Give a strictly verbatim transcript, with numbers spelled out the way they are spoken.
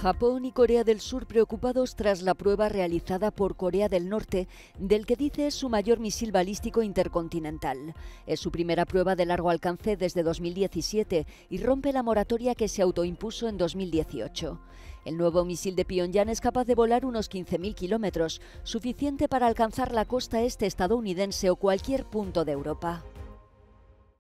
Japón y Corea del Sur preocupados tras la prueba realizada por Corea del Norte del que dice es su mayor misil balístico intercontinental. Es su primera prueba de largo alcance desde dos mil diecisiete y rompe la moratoria que se autoimpuso en dos mil dieciocho. El nuevo misil de Pyongyang es capaz de volar unos quince mil kilómetros, suficiente para alcanzar la costa este estadounidense o cualquier punto de Europa.